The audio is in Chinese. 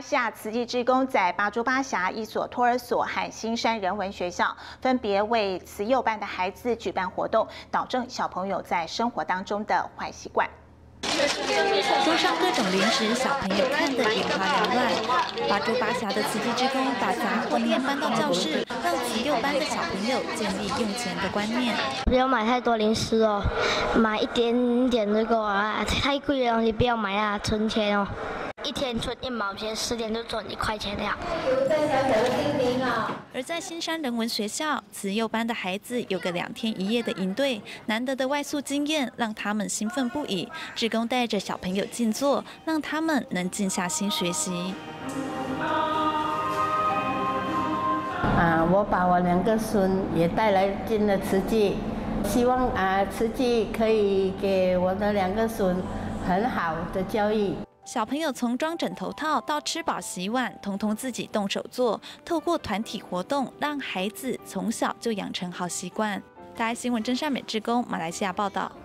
西亚慈济志工在巴珠巴峡一所托儿所和新山人文学校，分别为慈幼班的孩子举办活动，导正小朋友在生活当中的坏习惯。 桌上各种零食，小朋友看得眼花缭乱。巴珠巴峡的慈济志工把杂货店搬到教室，让慈幼班的小朋友建立用钱的观念。 不要买太多零食哦，买一点点就够了。太贵的东西不要买啊，存钱哦。 一天存1毛钱，10天就赚1块钱了。 而在新山人文学校，慈幼班的孩子有个2天1夜的营队，难得的外宿经验让他们兴奋不已。志工带着小朋友静坐，让他们能静下心学习。 我把我2个孙也带来进了慈济，希望慈济可以给我的2个孙很好的教育。 小朋友从装枕头套到吃饱洗碗，统统自己动手做。透过团体活动，让孩子从小就养成好习惯。大爱新闻真善美志工马来西亚报道。